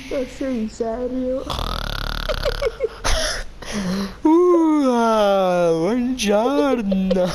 Ma sei serio? Buongiorno.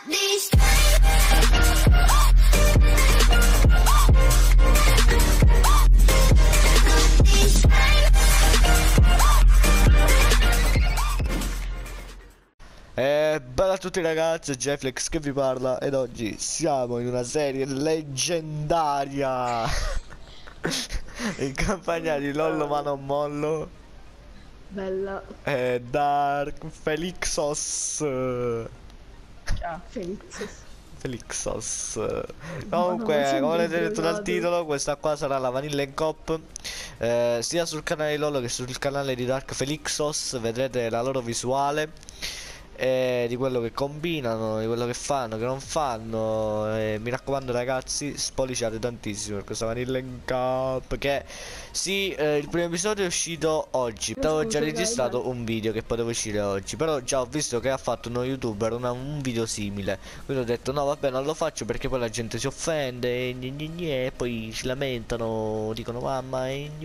Bella a tutti ragazzi, Jefflex che vi parla ed oggi siamo in una serie leggendaria in compagnia di Lollo ma non mollo Bella. e Dark Felixos. Ciao. Felix. Felixos. Ma Comunque, sempre come avete detto dal drogato. titolo, questa qua sarà la Vanilla in Cop. Sia sul canale di Lollo che sul canale di Dark Felixos vedrete la loro visuale di quello che combinano, di quello che fanno, che non fanno. Mi raccomando ragazzi, spolliciate tantissimo per questa Vanilla in Cop. Che sì, il primo episodio è uscito oggi. Avevo già registrato un video che poteva uscire oggi, però già ho visto che ha fatto uno youtuber un video simile. Quindi ho detto no vabbè, non lo faccio perché poi la gente si offende e poi si lamentano, dicono mamma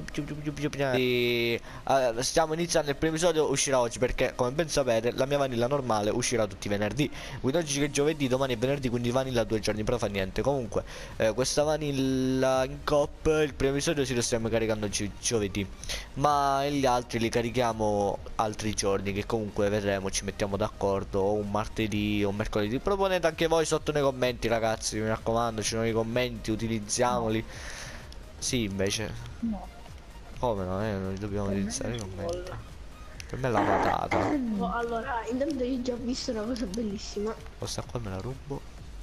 stiamo iniziando il primo episodio, uscirà oggi perché come ben sapete la mia vanilla normale uscirà tutti i venerdì. Quindi oggi che è giovedì, domani è venerdì, quindi vanilla 2 giorni, però fa niente. Comunque questa vanilla in cop, il primo episodio si lo stiamo caricando giovedì, ma gli altri li carichiamo altri giorni, che comunque vedremo, ci mettiamo d'accordo, o un martedì o un mercoledì. Proponete anche voi sotto nei commenti ragazzi, mi raccomando, ci sono i commenti, utilizziamoli. No. Sì invece No. come no? Noi dobbiamo utilizzare i commenti. Per me è la patata. Oh, allora, intanto io già ho visto una cosa bellissima. Questa qua me la rubo.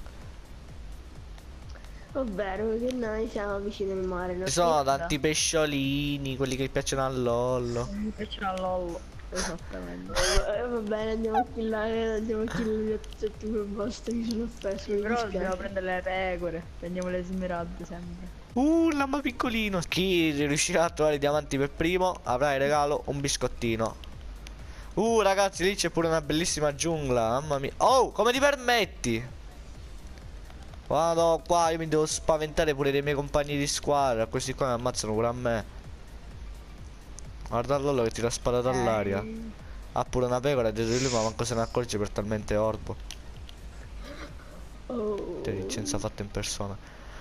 Ovvero che noi siamo vicini al mare. Ci sono tanti pesciolini, quelli che piacciono a Lollo. Mi piacciono a Lollo. Esattamente. Va bene, andiamo a killare gli oggetti per posto che sono offeso. Però dobbiamo prendere le pecore. Prendiamo le smeralde sempre. Lamma piccolino. Chi riuscirà a trovare i diamanti per primo avrà in regalo un biscottino. Ragazzi, lì c'è pure una bellissima giungla, mamma mia. Oh, come ti permetti? Vado qua, io mi devo spaventare pure dei miei compagni di squadra. Questi qua mi ammazzano pure a me. Guarda Lollo che tira spada dall'aria. Ha pure una pecora dietro di lui, ma manco se ne accorge per talmente orbo. Intelligenza fatta in persona.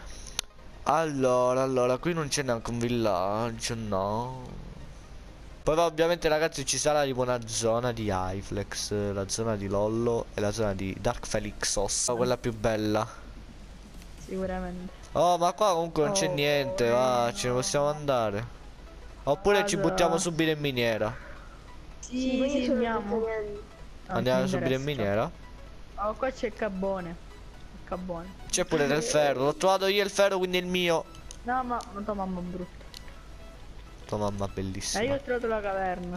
Allora, qui non c'è neanche un villaggio, no. Poi ovviamente ragazzi ci sarà tipo una zona di Hyflex, la zona di Lollo e la zona di Dark Felixos, quella più bella. Sicuramente. Oh, ma qua comunque non c'è niente, va, ce ne possiamo andare. Oppure ci buttiamo subito in miniera. Sì, andiamo. Andiamo subito in miniera? Oh, qua c'è il carbone. Il carbone. C'è pure del ferro, l'ho trovato io il ferro, quindi è il mio. No, ma tua mamma è brutta. Tua mamma bellissima. Io ho trovato la caverna.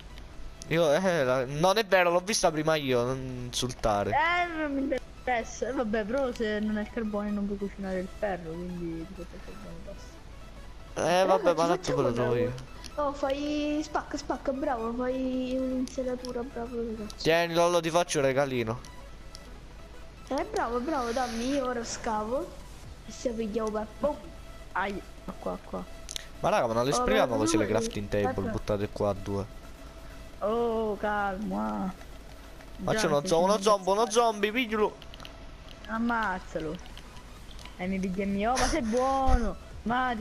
Non è vero, l'ho vista prima io, non insultare. Non mi interessa. Vabbè, però se non è il carbone non puoi cucinare il ferro, quindi ti porta il carbone basta. Vabbè, ma tanto quello trovo io. Oh, fai spacca, bravo, fai un'insenatura, bravo ragazzi. Tieni Lollo, ti faccio un regalino. Bravo, dammi, io ora scavo. E se vediamo Beppo. Qua. Ma raga, ma non le sprechiamo così le crafting table, Aspetta. buttate qua a due. Oh, calmo. Ma c'è uno zombie, piglialo. Ammazzalo. Mi piglia il mio, ma sei buono. Ma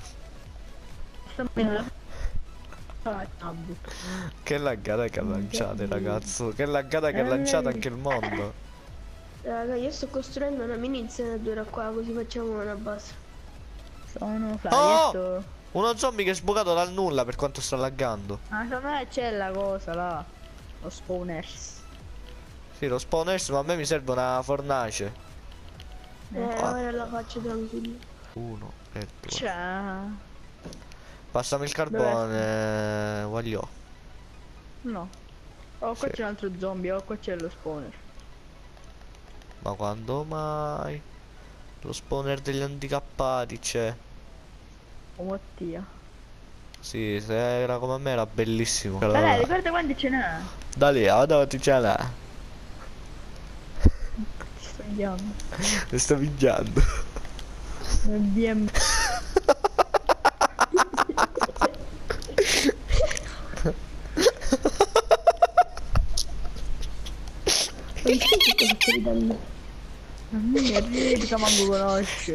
Che laggata che ha lanciato ragazzo. Che laggata che ha lanciato anche il mondo. Raga, io sto costruendo una mini insenatura qua, così facciamo una base. sono Oh! flaretto. Uno zombie che è sbucato dal nulla per quanto sta laggando. Ma secondo me c'è la cosa là. Lo spawners. Sì, lo spawners, ma a me mi serve una fornace. Ora la faccio tranquillo. 1 e 2. Ciao. Passami il carbone, voglio. No. Oh, qua Sì. c'è un altro zombie. Oh, qua c'è lo spawner. Ma quando mai? Lo spawner degli handicappati c'è. Oh, Mattia. Sì, se era come me era bellissimo. Dai, ricorda quanti ce n'è? Da lì, davanti ce n'è. Ti sto inviando. Mi sto pigliando. Nel DM. mica manco conosci.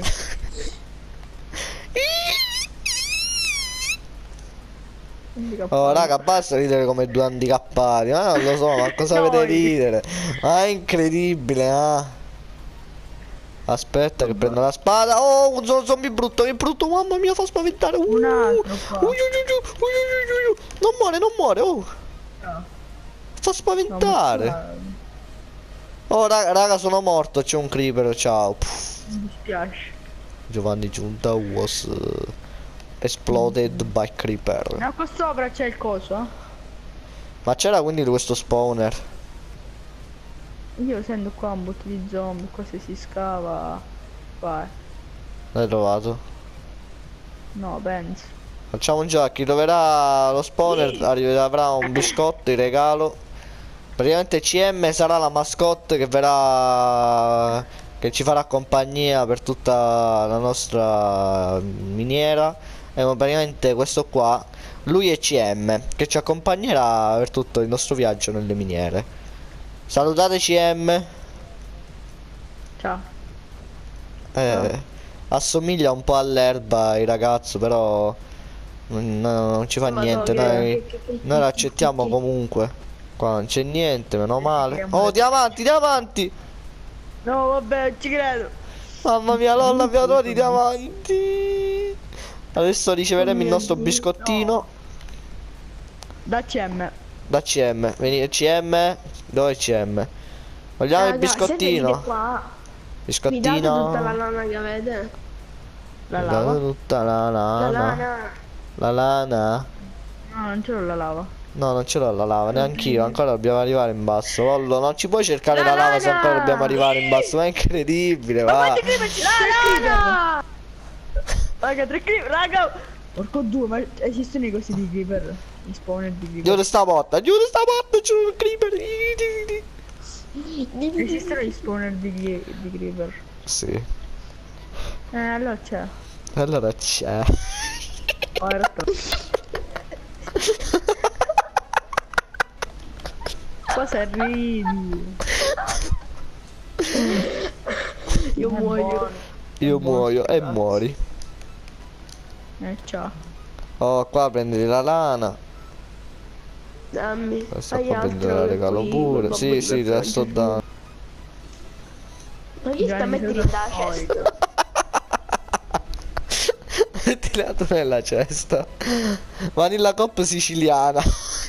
Oh raga, basta ridere come due handicappati. Ma non lo so, ma cosa avete ridere? Ma è incredibile, ah. Aspetta che prendo la spada. Oh, un zombie brutto, che brutto, mamma mia, fa spaventare. Un altro qua. Non muore, non muore, oh. No. Fa spaventare. Oh raga, sono morto, c'è un creeper, ciao. Mi dispiace. Giovanni Giunta was exploded by creeper. No, qua sopra c'è il coso, eh? Ma c'era quindi questo spawner? Io sento qua un botto di zombie, qua se si scava. Vai. L'hai trovato? No, penso. Facciamo un gioco, chi troverà lo spawner avrà un biscotto in regalo. Praticamente CM sarà la mascotte che verrà, che ci farà compagnia per tutta la nostra miniera. E praticamente questo qua, lui è CM, che ci accompagnerà per tutto il nostro viaggio nelle miniere. Salutate CM. Ciao. Assomiglia un po' all'erba il ragazzo, però non ci fa niente, noi lo accettiamo comunque. Qua non c'è niente, meno male. Oh, diamanti, diamanti! No, vabbè, ci credo. Mamma mia, LOL, abbiamo trovato i diamanti. Adesso riceveremo il nostro biscottino. Da CM. Da CM. Vieni, CM. Dove è CM? Vogliamo il biscottino? Mi date tutta la Biscottino. lana che avete? La Date lava? tutta la La lana. lana. La lana. No, non ce l'ho la lava. No, non ce l'ho la lava, neanch'io, ancora dobbiamo arrivare in basso. Lollo, non ci puoi cercare la lava se ancora dobbiamo arrivare in basso, ma è incredibile, va. Quanti creeper ci sono? lana! Raga, 3 creeper, raga! Porco due, ma esistono i cosi di creeper? I spawner di creeper? Chiude sta porta, c'è un creeper. Esistono gli spawner di creeper? Sì, Allora c'è. allora c'è. Oh, in realtà. Cosa ridi? Io muoio. Io muoio e muori. Ciao. Oh, qua prendi la lana. Dammi. Questo Fai qua prendi la regalo qui, pure. con Sì, sì, te la sto dando. Ma chi sta a mettere in la cesta? Mettila tu nella cesta. Vanilla Cop siciliana.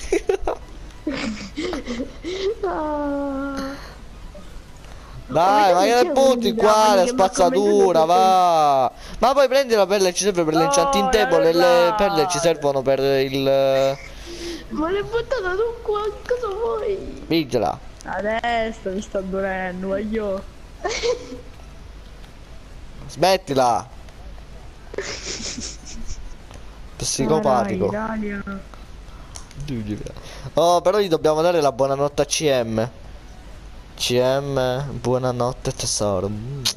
Ah. Dai, ma che ne butti qua la che spazzatura, va. Ma poi prendi la pelle, ci serve per l'enchanting table e le perle ci servono per il... Ma l'hai buttata tu qua, cosa vuoi? Vigila. Adesso mi sta durendo, voglio. Smettila. Psicopatico. Italia. Oh, però gli dobbiamo dare la buonanotte a CM. CM, buonanotte tesoro.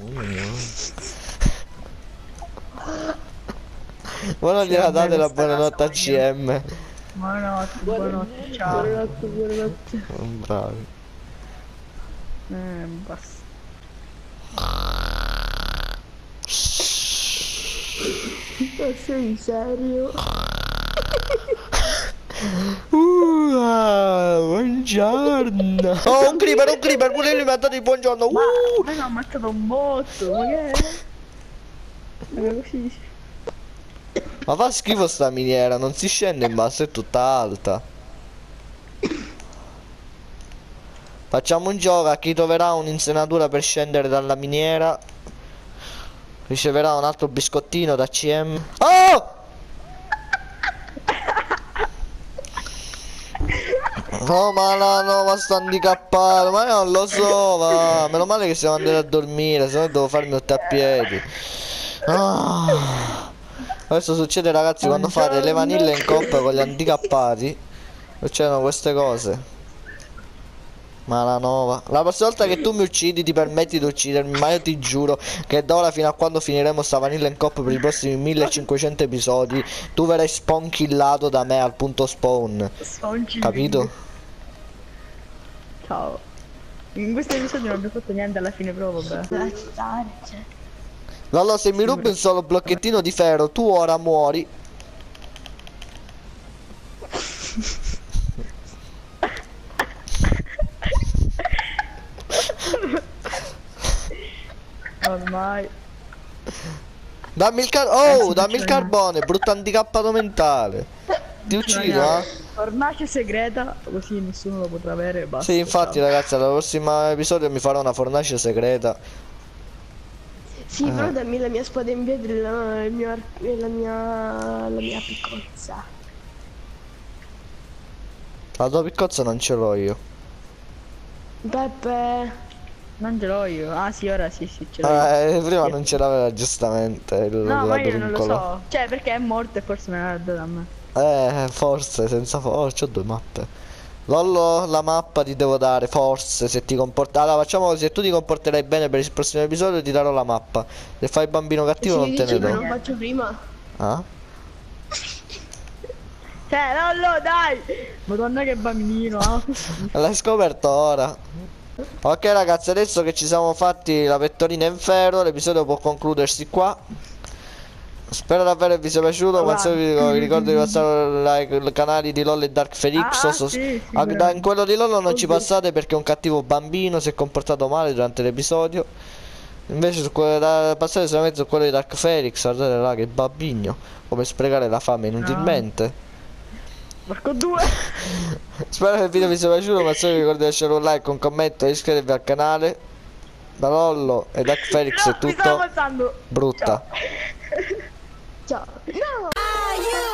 Ma non gliela date la buonanotte a CM. Buonanotte, buonanotte, ciao. Buonanotte, buonanotte. Bravi. Basta. Ma sei serio? Buongiorno. Oh, un creeper, pure lui mi ha dato il buongiorno. Ma mi ha ammazzato un botto, ma che è? Ma così. Ma fa schifo sta miniera, non si scende in basso, è tutta alta. Facciamo un gioco, a chi troverà un'insenatura per scendere dalla miniera riceverà un altro biscottino da CM. Oh! No, ma sto handicappato, ma io non lo so, ma meno male che siamo andati a dormire, se no devo farmi tutti a piedi. Ah. Questo succede ragazzi quando fate le vanille in coppa con gli handicappati. Succedono queste cose. Malanova. La prossima volta che tu mi uccidi ti permetti di uccidermi, ma io ti giuro che da ora fino a quando finiremo sta vanilla in coppa per i prossimi 1500 episodi tu verrai spawnkillato da me al punto spawn. Capito? Ciao. In questo episodio non abbiamo fatto niente alla fine, però vabbè. Lasciare, cioè. Lollo, se mi rubi un solo blocchettino di ferro, tu ora muori. Ormai. Dammi il dammi il carbone, brutto handicappato mentale. Ti uccido, eh? Fornace segreta, così nessuno lo potrà avere e basta. Sì, infatti, ciao. ragazzi, al prossimo episodio mi farò una fornace segreta. Sì, però dammi la mia spada in pietra e la mia piccozza. La tua piccozza non ce l'ho io. Peppe. Non ce l'ho io. Ah sì, ora sì, ce l'ho io. Prima non ce l'aveva giustamente No, ma io non lo ladruncolo. so. Cioè, perché è morto e forse me l'ha dato a me. Forse, senza c'ho due mappe. Lollo, la mappa ti devo dare, forse, se ti comporti. Allora, facciamo così, se tu ti comporterai bene per il prossimo episodio ti darò la mappa. Se fai il bambino cattivo non te ne Ma do. non faccio prima. Ah? Cioè, Lollo, dai! Madonna che bambino, ah. L'hai scoperto ora. Ok ragazzi, adesso che ci siamo fatti la pettorina in ferro, l'episodio può concludersi qua. Spero davvero che vi sia piaciuto. Come al solito vi ricordo di passare i canali di LOL e Dark Felix. Sì, In quello di LOL non ci passate perché un cattivo bambino si è comportato male durante l'episodio. Invece su quello passate solamente su quello di Dark Felix. Guardate là che babbigno. Come sprecare la fame inutilmente. Porco due. Spero che il video vi sia piaciuto. Ma se vi ricordo di lasciare un like, un commento e iscrivervi al canale. Da Lollo e Dark Felix è tutto. Mi stavo passando. Brutta. Ciao. No!